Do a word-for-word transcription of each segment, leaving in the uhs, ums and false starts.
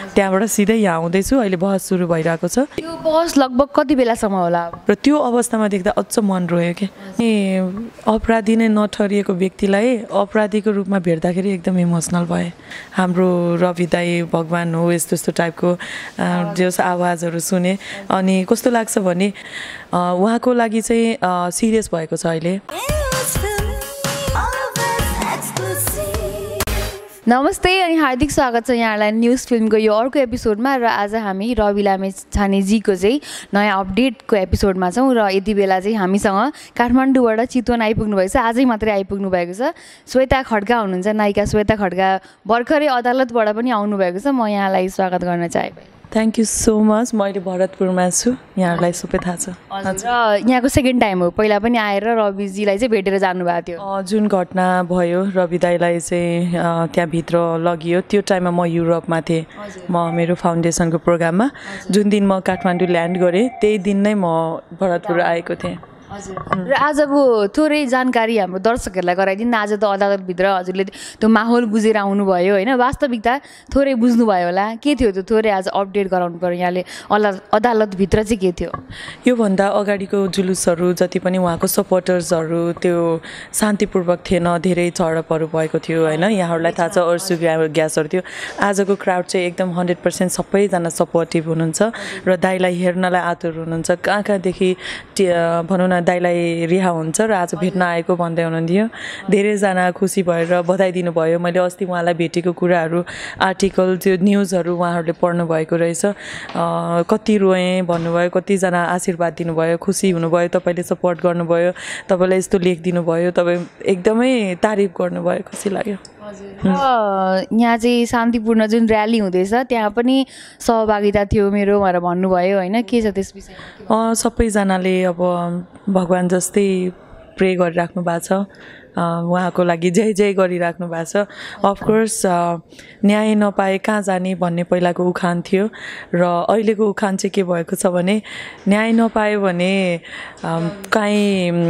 त्यहाँबाट सिधै यहाँ आउँदैछु। अहिले बहस सुरु भइरहेको छ। यो बहस लगभग कति बेलासम्म होला र त्यो अवस्थामा देख्दा अझ मन रोयो कि अपराधी नै नठहरिएको व्यक्तिलाई अपराधीको रूपमा भेट्दाखेरि एकदम इमोसनल भए। हाम्रो रवि दाई भगवान हो यस्तो यस्तो टाइपको जस आवाजहरू सुने अनि कस्तो लाग्छ भने उहाँको लागि चाहिँ सिरियस भएको छ अहिले। नमस्ते अनि हार्दिक स्वागत छ यहाँलाई न्युज फिल्मको यो अर्को एपिसोडमा। र आज हामी रवि लामिछानेजीको चाहिँ नयाँ अपडेटको एपिसोडमा छौँ र यति बेला चाहिँ हामीसँग काठमाडौँबाट चितवन आइपुग्नु भएको छ। आजै मात्रै आइपुग्नु भएको छ। श्वेता खड्का हुनुहुन्छ, नायिका श्वेता खड्का भर्खरै अदालतबाट पनि आउनुभएको छ। म यहाँलाई स्वागत गर्न चाहे। Thank you so much. म अहिले भरतपुरमा छु, यहाँहरूलाई सबै थाहा छ। र यहाँको सेकेन्ड टाइम हो, पहिला पनि आएर रविजीलाई चाहिँ भेटेर जानुभएको थियो। जुन घटना भयो रवि दाईलाई चाहिँ त्यहाँभित्र लगियो त्यो टाइममा म युरोपमा थिएँ। म मेरो फाउन्डेसनको प्रोग्राममा जुन दिन म काठमाडौँ ल्यान्ड गरेँ त्यही दिन नै म भरतपुर आएको थिएँ। हजुर। र आज अब थोरै जानकारी हाम्रो दर्शकहरूलाई गराइदिनु। आज त अदालतभित्र हजुरले त्यो माहौल बुझेर आउनुभयो होइन, वास्तविकता थोरै बुझ्नुभयो होला। के थियो त्यो थोरै आज अपडेट गराउनु पऱ्यो यहाँले। अला अदालतभित्र चाहिँ के थियो? योभन्दा अगाडिको जुलुसहरू जति पनि उहाँको सपोर्टर्सहरू त्यो शान्तिपूर्वक थिएन, धेरै झडपहरू भएको थियो होइन। यहाँहरूलाई थाहा छ अर्सु ग्यासहरू थियो। आजको क्राउड चाहिँ एकदम हन्ड्रेड पर्सेन्ट सबैजना सपोर्टिभ हुनुहुन्छ र दाईलाई हेर्नलाई आतुर हुनुहुन्छ। कहाँ कहाँदेखि भनौँ न दाईलाई रिहा हुन्छ र आज भेट्न आएको भन्दै हुनुहुन्थ्यो। धेरैजना खुसी भएर बधाई दिनुभयो। मैले अस्ति उहाँलाई भेटेको कुराहरू आर्टिकल त्यो न्युजहरू उहाँहरूले पढ्नु भएको रहेछ। कति रोएँ भन्नुभयो, कतिजना आशीर्वाद दिनुभयो, खुसी हुनुभयो, तपाईँले सपोर्ट गर्नुभयो, तपाईँलाई यस्तो लेखिदिनु भयो, तपाईँ एकदमै तारिफ गर्नुभयो, खुसी लाग्यो। र यहाँ चाहिँ शान्तिपूर्ण जुन र्याली हुँदैछ त्यहाँ पनि सहभागिता थियो मेरो भनेर भन्नुभयो होइन, के छ त्यस विषयमा? सबैजनाले अब भगवान जस्तै प्रे गरिराख्नु भएको छ, उहाँको लागि जय जय गरिराख्नु भएको छ। अफकोर्स न्याय नपाए कहाँ जाने भन्ने पहिलाको उखान थियो र अहिलेको उखान चाहिँ के भएको छ भने न्याय नपायो भने काहीँ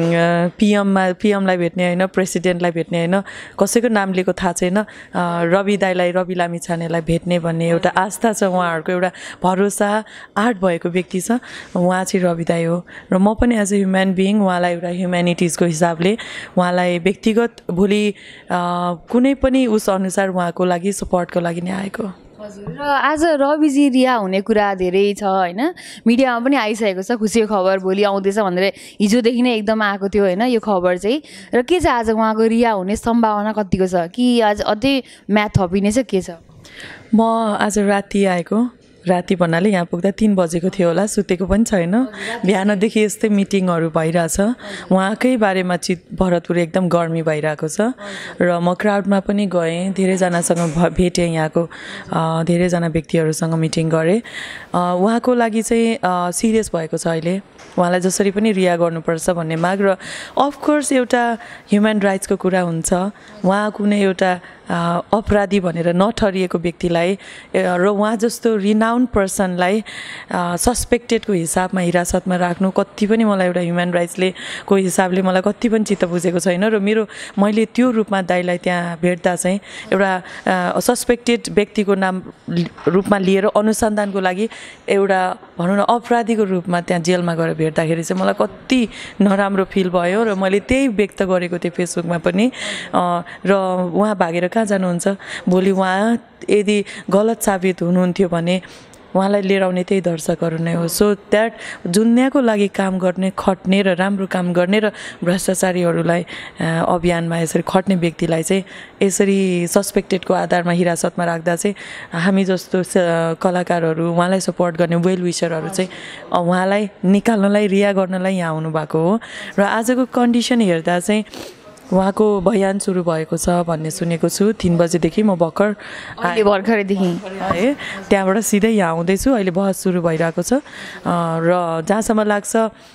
पिएममा पिएमलाई भेट्ने होइन, प्रेसिडेन्टलाई भेट्ने होइन, कसैको नाम लिएको थाहा छैन, रवि दाईलाई रवि लामिछानेलाई भेट्ने भन्ने एउटा आस्था छ, उहाँहरूको एउटा भरोसा आर्ट भएको व्यक्ति छ। उहाँ चाहिँ रवि दाई हो र म पनि एज अ ह्युमन बिइङ उहाँलाई एउटा ह्युम्यानिटिजको हिसाबले उहाँलाई व्यक्तिगत भोलि कुनै पनि उस अनुसार उहाँको लागि सपोर्टको लागि नै आएको। हजुर। र आज रविजी रिहा हुने कुरा धेरै छ होइन, मिडियामा पनि आइसकेको छ। खुसीको खबर भोलि आउँदैछ भनेर हिजोदेखि नै एकदम आएको थियो होइन यो खबर चाहिँ। र के छ आज उहाँको रिहा हुने सम्भावना कतिको छ कि आज अझै म्याथ थपिने छ, के छ? म आज राति आएको। राति भन्नाले यहाँ पुग्दा तिन बजेको थियो होला, सुतेको पनि छैन। बिहानदेखि यस्तै मिटिङहरू भइरहेछ। उहाँकै बारेमा चित भरतपुर एकदम गर्मी भइरहेको छ र म क्राउडमा पनि गएँ, धेरैजनासँग भेटेँ, यहाँको धेरैजना व्यक्तिहरूसँग मिटिङ गरेँ। उहाँको लागि चाहिँ सिरियस भएको छ अहिले। उहाँलाई जसरी पनि रिहा गर्नुपर्छ भन्ने माग र अफकोर्स एउटा ह्युमन राइट्सको कुरा हुन्छ। उहाँ कुनै एउटा अपराधी भनेर नठहरिएको व्यक्तिलाई र उहाँ जस्तो रिनाउन्ड पर्सनलाई सस्पेक्टेडको हिसाबमा हिरासतमा राख्नु कति पनि मलाई एउटा ह्युमन राइट्सले को हिसाबले मलाई कति पनि चित्त बुझेको छैन। र मेरो मैले त्यो रूपमा दाईलाई त्यहाँ भेट्दा चाहिँ एउटा सस्पेक्टेड व्यक्तिको नाम रूपमा लिएर अनुसन्धानको लागि एउटा भनौँ न अपराधीको रूपमा त्यहाँ जेलमा गएर भेट्दाखेरि चाहिँ मलाई कति नराम्रो फिल भयो र मैले त्यही व्यक्त गरेको थिएँ फेसबुकमा पनि। र उहाँ भागेर कहाँ जानुहुन्छ? भोलि उहाँ यदि गलत साबित हुनुहुन्थ्यो भने उहाँलाई लिएर आउने त्यही दर्शकहरू नै हो। सो द्याट दुनियाँको लागि काम गर्ने, खट्ने र राम्रो काम गर्ने र भ्रष्टाचारीहरूलाई अभियानमा यसरी खट्ने व्यक्तिलाई चाहिँ यसरी सस्पेक्टेडको आधारमा हिरासतमा राख्दा चाहिँ हामी जस्तो कलाकारहरू, उहाँलाई सपोर्ट गर्ने वेल विसरहरू चाहिँ उहाँलाई निकाल्नलाई, रिहा गर्नलाई यहाँ आउनुभएको हो। र आजको कन्डिसन हेर्दा चाहिँ उहाँको बयान सुरु भएको छ भन्ने सुनेको छु। तीन बजेदेखि म भर्खर भर्खरदेखि है त्यहाँबाट सिधै यहाँ आउँदैछु। अहिले बहस सुरु भइरहेको छ र जहाँसम्म लाग्छ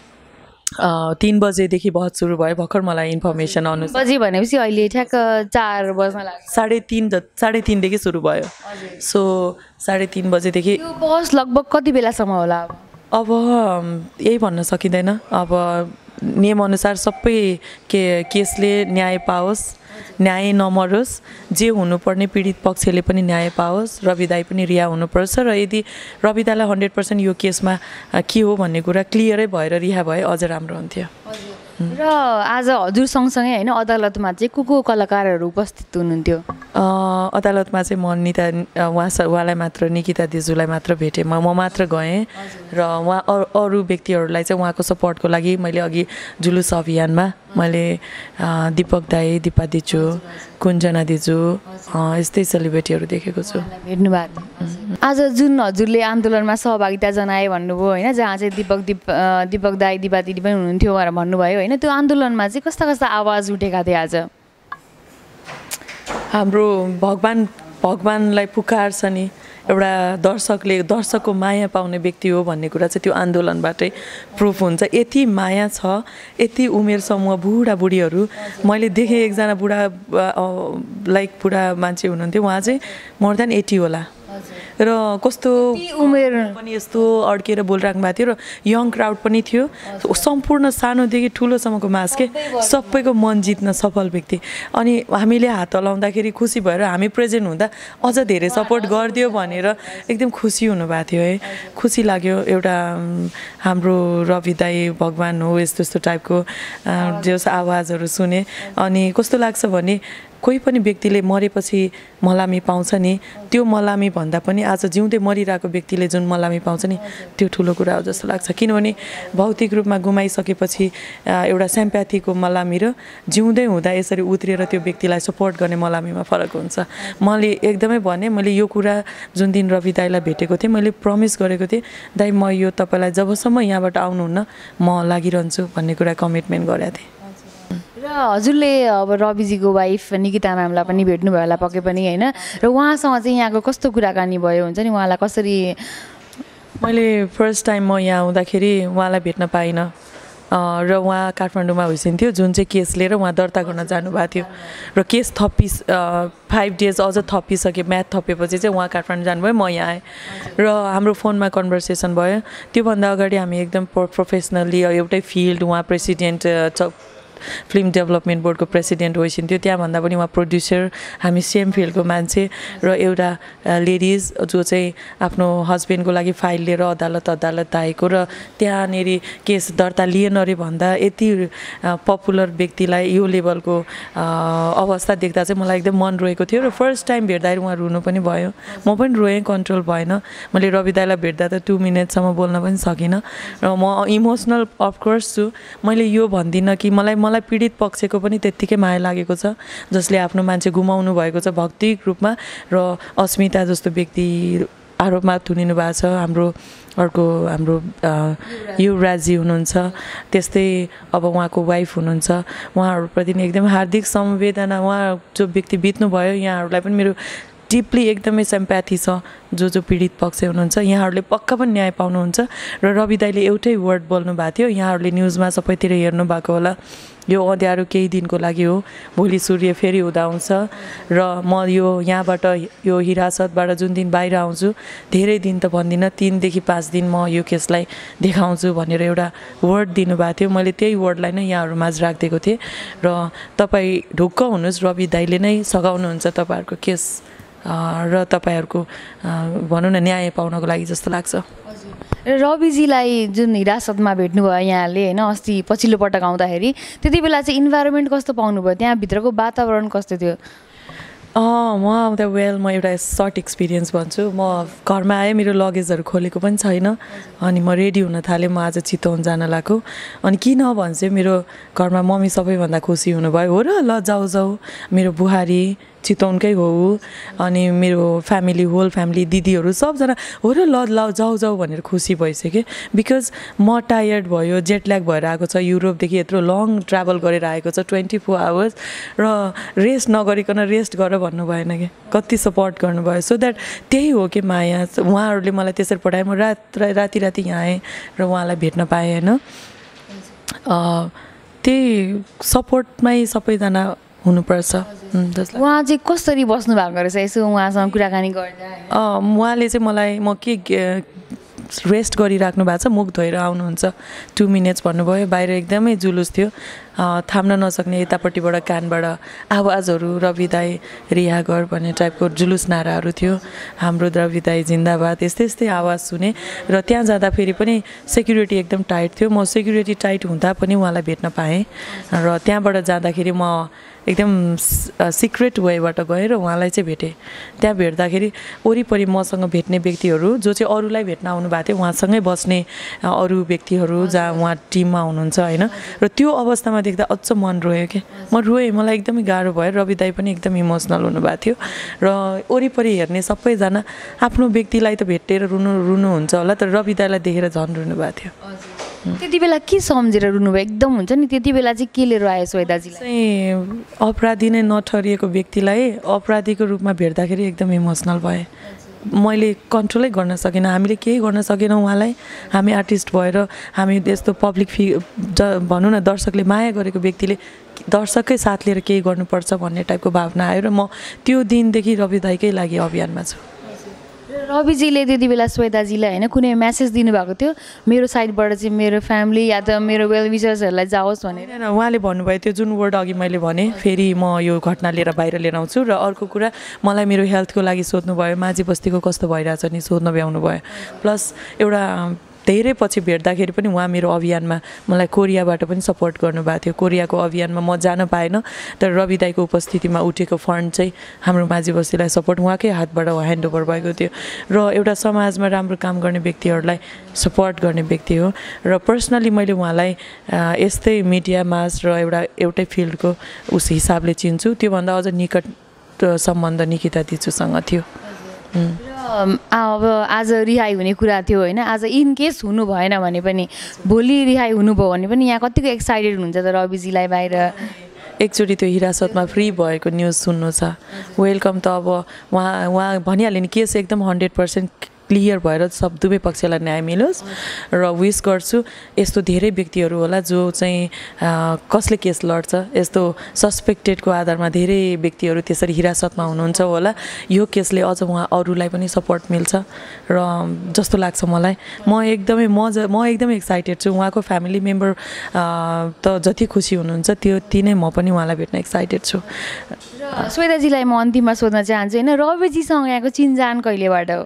तीन बजेदेखि बहस सुरु भयो। भर्खर मलाई इन्फर्मेसन अनुसार बजे भनेपछि अहिले ठ्याक्क चार बज्न लाग्छ। साढे तीन साढे तीनदेखि सुरु भयो। सो साढे तीन बजेदेखि यो बहस लगभग कति बेलासम्म होला? अब यही भन्न सकिँदैन। अब नियमअनुसार सबै के केसले न्याय पाओस् न्याय नमरोस्, जे हुनुपर्ने पीडित पक्षले पनि न्याय पाओस्, रवि दाई पनि रिहा हुनुपर्छ र यदि रवि दाईलाई हन्ड्रेड पर्सेन्ट यो केसमा के हो भन्ने कुरा क्लियरै भएर रिहा भए अझ राम्रो हुन्थ्यो। र आज हजुर सँगसँगै होइन अदालतमा चाहिँ को को कलाकारहरू उपस्थित हुनुहुन्थ्यो? अदालतमा चाहिँ म निता उहाँ उहाँलाई मात्र निकिता दिजुलाई मात्र भेटेँ, म म मात्र गएँ र उहाँ अरू व्यक्तिहरूलाई चाहिँ उहाँको सपोर्टको लागि मैले अघि जुलुस अभियानमा मैले दीपक दाई, दिपा दिजु, कुञ्जना दिजु यस्तै सेलिब्रेटीहरू देखेको छु। भेट्नु भएको आज जुन हजुरले आन्दोलनमा सहभागिता जनाए भन्नुभयो होइन, जहाँ चाहिँ दीपक दिप दीपक दाई, दिपा दिदी पनि हुनुहुन्थ्यो भनेर भन्नुभयो होइन, त्यो आन्दोलनमा चाहिँ कस्ता कस्ता आवाज उठेका थिए आज? हाम्रो भगवान भगवानलाई पुकार्छ नि एउटा दर्शकले, दर्शकको माया पाउने व्यक्ति हो भन्ने कुरा चाहिँ त्यो आन्दोलनबाटै प्रुफ हुन्छ। यति माया छ, यति उमेर समूह बुढाबुढीहरू, मैले देखेँ एकजना बुढा लाइक बुढा मान्छे हुनुहुन्थ्यो, उहाँ चाहिँ मोर देन एटी होला र कस्तो उमेर पनि यस्तो अड्केर बोलिराख्नु भएको थियो र यङ क्राउड पनि थियो, सम्पूर्ण सानोदेखि ठुलोसम्मको मास के सबैको मन जित्न सफल व्यक्ति। अनि हामीले हात हलाउँदाखेरि खुसी भएर हामी प्रेजेन्ट हुँदा अझ धेरै सपोर्ट गरिदियो भनेर एकदम खुसी हुनुभएको थियो है, खुसी लाग्यो। एउटा हाम्रो रवि दाई भगवान हो यस्तो यस्तो टाइपको जस आवाजहरू सुने। अनि कस्तो लाग्छ भने कोही पनि व्यक्तिले मरेपछि मलामी पाउँछ नि, त्यो मलामी भन्दा पनि आज जिउँदै मरिरहेको व्यक्तिले जुन मलामी पाउँछ नि त्यो ठुलो कुरा हो जस्तो लाग्छ। किनभने भौतिक रूपमा गुमाइसकेपछि एउटा स्याम्प्याथीको मलामी र जिउँदै हुँदा यसरी उत्रिएर त्यो व्यक्तिलाई सपोर्ट गर्ने मलामीमा फरक हुन्छ। मैले एकदमै भने मैले यो कुरा जुन दिन रवि दाईलाई भेटेको थिएँ मैले प्रमिस गरेको थिएँ, दाई म यो तपाईँलाई जबसम्म यहाँबाट आउनुहुन्न म लागिरहन्छु भन्ने कुरा कमिटमेन्ट गरेको थिएँ। र हजुरले अब रविजीको वाइफ निकिता म्यामलाई पनि भेट्नुभयो होला पक्कै पनि होइन, र उहाँसँग चाहिँ यहाँको कस्तो कुराकानी भयो हुन्छ नि, उहाँलाई कसरी? मैले फर्स्ट टाइम म यहाँ आउँदाखेरि उहाँलाई भेट्न पाइनँ र उहाँ काठमाडौँमा होइसिन्थ्यो, जुन चाहिँ केस लिएर उहाँ दर्ता गर्न जानुभएको थियो र केस थपिस फाइभ डेज अझ थपिसक्यो, म्याथ थपेपछि चाहिँ उहाँ काठमाडौँ जानुभयो, म यहाँ आएँ र हाम्रो फोनमा कन्भर्सेसन भयो। त्योभन्दा अगाडि हामी एकदम प्रोफेसनल्ली एउटै फिल्ड, उहाँ प्रेसिडेन्ट फिल्म डेभलपमेन्ट बोर्डको प्रेसिडेन्ट होइसिन्थ्यो, त्यहाँभन्दा पनि उहाँ प्रड्युसर, हामी सेम फिल्डको मान्छे र एउटा लेडिज जो चाहिँ आफ्नो हस्बेन्डको लागि फाइल लिएर अदालत अदालत आएको र त्यहाँनिर केस दर्ता लिएन अरे भन्दा यति पपुलर व्यक्तिलाई यो लेभलको अवस्था देख्दा चाहिँ मलाई एकदम मन रोएको थियो र फर्स्ट टाइम भेट्दाखेरि उहाँ रुनु पनि भयो, म पनि रोएँ, कन्ट्रोल भएन। मैले रवि दाईलाई भेट्दा त टु मिनटसम्म बोल्न पनि सकिनँ र म इमोसनल अफकोर्स छु। मैले यो भन्दिनँ कि मलाई मलाई पीडित पक्षको पनि त्यत्तिकै माया लागेको छ जसले आफ्नो मान्छे गुमाउनु भएको छ भौतिक रूपमा, र अस्मिता जस्तो व्यक्ति आरोपमा थुनिनु भएको छ। हाम्रो अर्को हाम्रो युवराजी हुनुहुन्छ, त्यस्तै अब उहाँको वाइफ हुनुहुन्छ, उहाँहरूप्रति नि एकदम हार्दिक संवेदना। उहाँ जो व्यक्ति बित्नुभयो यहाँहरूलाई पनि मेरो डिपली एकदमै सिम्प्याथी छ, जो जो पीडित पक्ष हुनुहुन्छ यहाँहरूले पक्का पनि न्याय पाउनुहुन्छ। र रवि दाईले एउटै वर्ड बोल्नु भएको थियो, यहाँहरूले न्युजमा सबैतिर हेर्नु भएको होला, यो अँध्यारो केही दिनको लागि हो, भोलि सूर्य फेरि उदा आउँछ र म यो यहाँबाट यो हिरासतबाट जुन दिन बाहिर आउँछु, धेरै दिन त भन्दिनँ, तिनदेखि पाँच दिन म यो केसलाई देखाउँछु भनेर एउटा वर्ड दिनुभएको थियो। मैले त्यही वर्डलाई नै यहाँहरूमाझ राखिदिएको थिएँ र तपाईँ ढुक्क हुनुहोस्, रवि दाईले नै सघाउनुहुन्छ तपाईँहरूको केस र तपाईँहरूको भनौँ न न्याय पाउनको लागि जस्तो लाग्छ। रविजीलाई जुन हिरासतमा भेट्नुभयो यहाँले होइन, अस्ति पछिल्लो पटक आउँदाखेरि त्यति बेला चाहिँ इन्भाइरोमेन्ट कस्तो पाउनुभयो, त्यहाँभित्रको वातावरण कस्तो थियो? म आउँदा वेल म एउटा सर्ट एक्सपिरियन्स भन्छु। म घरमा आएँ, मेरो लगेजहरू खोलेको पनि छैन, अनि म रेडी हुन थालेँ, म आज चितवन जान लागेको। अनि किन भन्छ मेरो घरमा मम्मी सबैभन्दा खुसी हुनुभयो, हो र ल जाऊ जाऊ, मेरो बुहारी चितवनकै हो, अनि मेरो फ्यामिली होल फ्यामिली दिदीहरू सबजना हो र ल ल जाऊ जाऊ भनेर खुसी भइसक्यो। बिकज म टायर्ड भयो, जेट ल्याग भएर आएको छ, युरोपदेखि यत्रो लङ ट्राभल गरेर आएको छ ट्वेन्टी फोर आवर्स, र रेस्ट नगरिकन रेस्ट गर भन्नु भएन कि, कति सपोर्ट गर्नुभयो। सो द्याट त्यही हो कि माया, उहाँहरूले मलाई त्यसरी पठाए, म रात राति राति यहाँ आएँ र उहाँलाई भेट्न पाएँ होइन। त्यही सपोर्टमै सबैजना हुनुपर्छ। उहाँ चाहिँ कसरी बस्नु भएको रहेछ, यसो उहाँसँग कुराकानी गर्दा? उहाँले चाहिँ मलाई म के रेस्ट गरिराख्नु भएको छ, मुख धोएर आउनुहुन्छ, टु मिनट्स भन्नुभयो। बाहिर एकदमै जुलुस थियो, थाम्न नसक्ने, यतापट्टिबाट कानबाट आवाजहरू रवि दाई रिहा गर भन्ने टाइपको जुलुस नाराहरू थियो, हाम्रो रवि दाई जिन्दाबाद, यस्तै यस्तै आवाज सुने। र त्यहाँ जाँदाखेरि पनि सेक्युरिटी एकदम टाइट थियो। म सेक्युरिटी टाइट हुँदा पनि उहाँलाई भेट्न पाएँ र त्यहाँबाट जाँदाखेरि म एकदम सिक्रेट वेबाट गएँ र उहाँलाई चाहिँ भेटेँ। त्यहाँ भेट्दाखेरि वरिपरि मसँग भेट्ने व्यक्तिहरू जो चाहिँ अरूलाई भेट्न आउनु भएको थियो, उहाँसँगै बस्ने अरू व्यक्तिहरू जहाँ उहाँ टिममा हुनुहुन्छ होइन। र त्यो अवस्थामा देख्दा अझ मन रोयो कि म रोएँ, मलाई एकदमै गाह्रो भयो। रवि दाई पनि एकदम इमोसनल हुनुभएको थियो र वरिपरि हेर्ने सबैजना आफ्नो व्यक्तिलाई त भेटेर रुनु रुनुहुन्छ होला, तर रवि दाईलाई देखेर झन् रुनु भएको थियो। त्यति बेला के सम्झेर रुनुभयो? एकदम हुन्छ नि त्यति बेला चाहिँ के लिएर आयो श्वेताजीलाई? चाहिँ अपराधी नै नठहरिएको व्यक्तिलाई अपराधीको रूपमा भेट्दाखेरि एकदम इमोसनल भएँ। मैले कन्ट्रोलै गर्न सकिनँ, हामीले केही गर्न सकेनौँ उहाँलाई। हामी आर्टिस्ट भएर हामी यस्तो पब्लिक फि भनौँ न, दर्शकले माया गरेको व्यक्तिले दर्शककै साथ लिएर केही गर्नुपर्छ भन्ने टाइपको भावना आयो र म त्यो दिनदेखि रवि दाईकै लागि अभियानमा छु। रविजीले त्यति बेला श्वेताजीलाई होइन कुनै मेसेज दिनुभएको थियो मेरो साइडबाट चाहिँ मेरो फ्यामिली या त मेरो वेल विचर्सहरूलाई जाओस् भनेर? उहाँले भन्नुभयो त्यो जुन वर्ड अघि मैले भने, फेरि म यो घटना लिएर बाहिर लिएर आउँछु। र अर्को कुरा, मलाई मेरो हेल्थको लागि सोध्नुभयो, माझी बस्तीको कस्तो भइरहेछ नि सोध्न भ्याउनु भयो। प्लस एउटा धेरै पछि भेट्दाखेरि पनि उहाँ मेरो अभियानमा मलाई कोरियाबाट पनि सपोर्ट गर्नुभएको थियो। कोरियाको अभियानमा म जान पाएन, तर रवि दाईको उपस्थितिमा उठेको फन्ड चाहिँ हाम्रो माझी बस्तीलाई सपोर्ट उहाँकै हातबाट ह्यान्डओभर भएको थियो। र एउटा समाजमा राम्रो काम गर्ने व्यक्तिहरूलाई सपोर्ट गर्ने व्यक्ति हो। र पर्सनली मैले उहाँलाई यस्तै मिडिया मास र एउटा एउटै फिल्डको उस हिसाबले चिन्छु। त्योभन्दा अझ निकट सम्बन्ध निकिता दिचुसँग थियो। अब आज रिहाई हुने कुरा थियो होइन, आज इन केस हुनु भएन भने पनि भोलि रिहाई हुनुभयो भने पनि यहाँ कतिको एक्साइटेड हुनुहुन्छ त रविजीलाई बाहिर? एकचोटि त्यो हिरासतमा फ्री भएको न्युज सुन्नु छ, वेलकम त अब उहाँ उहाँ भनिहाल्यो नि केस एकदम हन्ड्रेड पर्सेन्ट क्लियर भएर सब दुवै पक्षलाई न्याय मिलोस्। र विस गर्छु यस्तो धेरै व्यक्तिहरू होला जो चाहिँ कसले केस लड्छ, यस्तो सस्पेक्टेडको आधारमा धेरै व्यक्तिहरू त्यसरी हिरासतमा हुनुहुन्छ होला। यो केसले अझ उहाँ अरूलाई पनि सपोर्ट मिल्छ र जस्तो लाग्छ मलाई। म एकदमै म म एकदमै एक्साइटेड छु। उहाँको फ्यामिली मेम्बर त जति खुसी हुनुहुन्छ त्यो ती नै म पनि उहाँलाई भेट्न एक्साइटेड छु। श्वेताजीलाई म अन्तिममा सोध्न चाहन्छु होइन, रविजीसँग यहाँको चिनजान कहिलेबाट हो?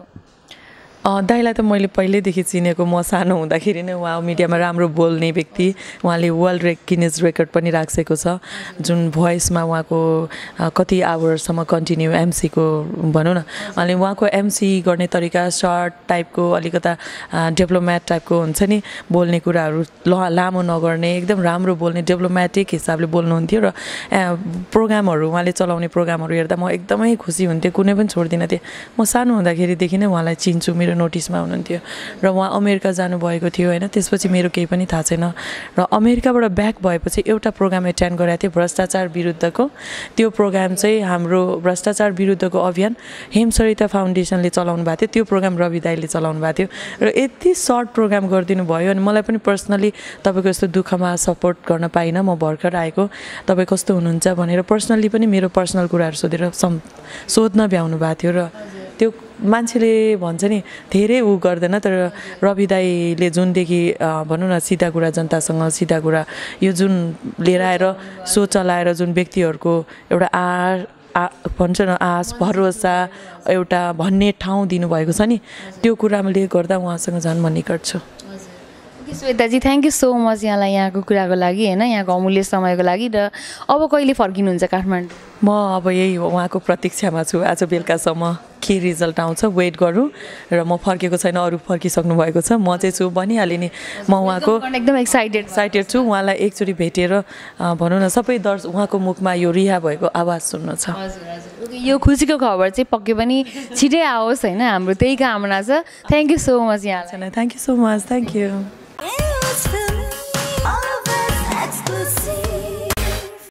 दाइलाई त मैले पहिल्यैदेखि चिनेको, म सानो हुँदाखेरि नै उहाँ मिडियामा राम्रो बोल्ने व्यक्ति। उहाँले वर्ल्ड रेक गिनिज रेकर्ड पनि राखेको छ, जुन भोइसमा उहाँको कति आवर्ससम्म कन्टिन्यू एमसीको भनौँ न। अनि उहाँको एमसी गर्ने तरिका सर्ट टाइपको, अलिकता डेभलोमेट टाइपको हुन्छ नि, बोल्ने कुराहरू ल लामो नगर्ने, एकदम राम्रो बोल्ने, डेभलोमेटिक हिसाबले बोल्नुहुन्थ्यो। र प्रोग्रामहरू उहाँले चलाउने प्रोग्रामहरू हेर्दा म एकदमै खुसी हुन्थेँ, कुनै पनि छोड्दिनँ थिएँ। म सानो हुँदाखेरिदेखि नै उहाँलाई चिन्छु, मेरो नोटिसमा हुनुहुन्थ्यो। र उहाँ अमेरिका जानुभएको थियो होइन, त्यसपछि मेरो केही पनि थाहा छैन। र अमेरिकाबाट ब्याक भएपछि एउटा प्रोग्राम एटेन्ड गरेको थियो भ्रष्टाचार विरुद्धको। त्यो प्रोग्राम चाहिँ हाम्रो भ्रष्टाचार विरुद्धको अभियान हेमसरिता फाउन्डेसनले चलाउनु भएको थियो। त्यो प्रोग्राम रवि दाईले चलाउनु भएको थियो र यति सर्ट प्रोग्राम गरिदिनु भयो। अनि मलाई पनि पर्सनली तपाईँको यस्तो दुःखमा सपोर्ट गर्न पाइनँ, म भर्खर आएको, तपाईँ कस्तो हुनुहुन्छ भनेर पर्सनली पनि मेरो पर्सनल कुराहरू सोधेर सम् सोध्न भ्याउनु भएको थियो। र त्यो मान्छेले भन्छ नि धेरै ऊ गर्दैन, तर रवि दाईले जुनदेखि भनौँ न सिधा कुरा, जनतासँग सिधा कुरा, यो जुन लिएर आएर सो चलाएर जुन व्यक्तिहरूको एउटा आ आ भन्छ न आश भरोसा एउटा भन्ने ठाउँ दिनुभएको छ नि, त्यो कुराले गर्दा उहाँसँग झन् म निकट छु। Shwetaji thank you so much यहाँलाई यहाँको कुराको लागि होइन, यहाँको अमूल्य समयको लागि। र अब कहिले फर्किनुहुन्छ काठमाडौँ? म अब यही उहाँको प्रतीक्षामा छु, आज बेलुकासम्म के रिजल्ट आउँछ वेट गरौँ। र म फर्केको छैन, अरू फर्किसक्नु भएको छ, म चाहिँ छु भनिहालेँ नि। म उहाँको एकदम एक्साइटेड एक्साइटेड छु। उहाँलाई एकचोटि भेटेर भनौँ न सबै दर्शक उहाँको मुखमा यो रिहा भएको आवाज सुन्नु छ। यो खुसीको खबर चाहिँ पक्कै पनि छिटै आओस् होइन, हाम्रो त्यही कामना छ। थ्याङ्क यू सो मच यहाँ। Thank you so much, thank you. Exclusive.